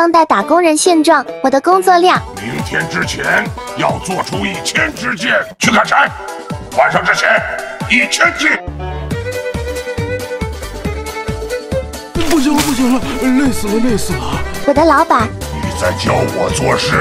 当代打工人现状，我的工作量。 明天之前要做出1000支箭去砍柴，晚上之前1000支。 不行了，不行了，累死了，累死了！ 我的老板， 你在教我做事。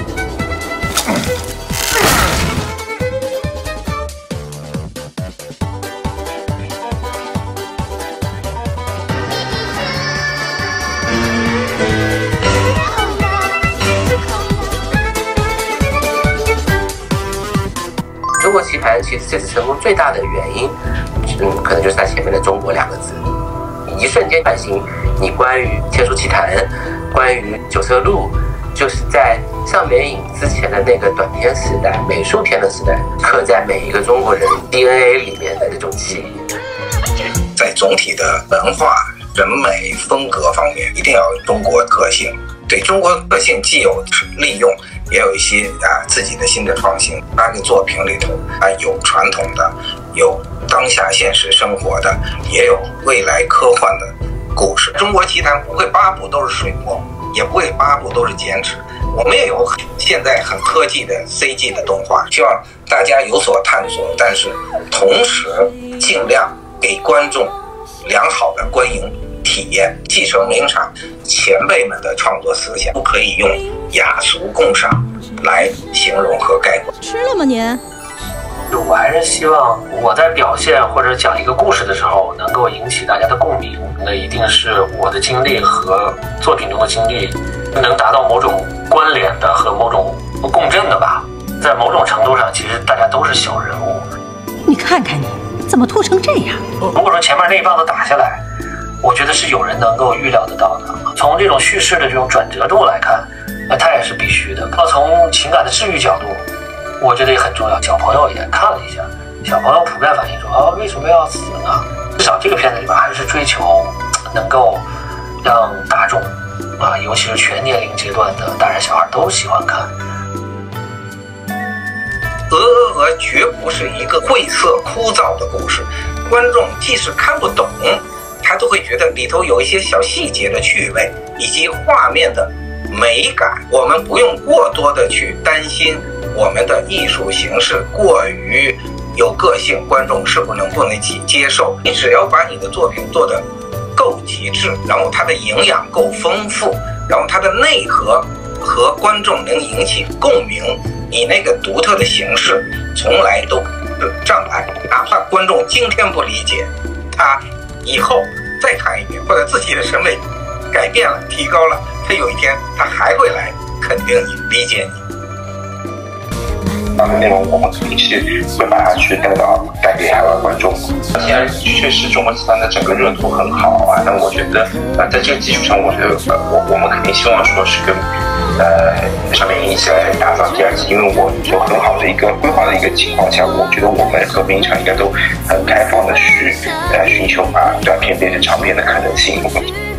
中国棋盘其实这次成功最大的原因，可能就是它前面的“中国”2个字，一瞬间唤醒你关于天书奇谭、关于九色鹿，就是在上面影之前的那个短篇时代、美术片的时代，刻在每一个中国人 DNA 里面的这种记忆。 在总体的文化、审美、风格方面，一定要有中国个性。对中国个性既有利用，也有一些自己的新的创新。8个作品里头有传统的，有当下现实生活的，也有未来科幻的故事。中国棋坛不会8部都是水墨，也不会8部都是剪纸。我们也有现在很科技的 CG 的动画，希望大家有所探索，但是同时尽量给观众良好的观影体验，继承名场前辈们的创作思想，不可以用雅俗共赏来形容和概括。 吃了吗您？ 我还是希望我在表现或者讲一个故事的时候，能够引起大家的共鸣。那一定是我的经历和作品中的经历能达到某种关联的和某种共振的吧。在某种程度上，其实大家都是小人物。 你看看你，怎么吐成这样？ 如果说前面那一棒子打下来，我觉得是有人能够预料得到的。从这种叙事的这种转折度来看，它也是必须的。从情感的治愈角度，我觉得也很重要。小朋友也看了一下，小朋友普遍反映说为什么要死呢？至少这个片子里边还是追求能够让大众尤其是全年龄阶段的大人小孩都喜欢看。 鹅绝不是一个晦涩枯燥的故事，观众即使看不懂，他都会觉得里头有一些小细节的趣味以及画面的美感。我们不用过多的去担心我们的艺术形式过于有个性，观众是不能接受。你只要把你的作品做得够极致，然后它的营养够丰富，然后它的内核和观众能引起共鸣，你那个独特的形式从来都是障碍。哪怕观众今天不理解，他以后再看一遍，或者自己的审美改变了提高了，他有一天他还会来肯定你理解你。 内容我们肯定是会把它去带给海外观众。现在确实中国棋坛的整个热度很好那我觉得在这个基础上，我觉得我们肯定希望说是跟上面一起来打造第2季，因为我有很好的一个规划的一个情况下，我觉得我们和名场应该都很开放的去寻求把短片变成长片的可能性。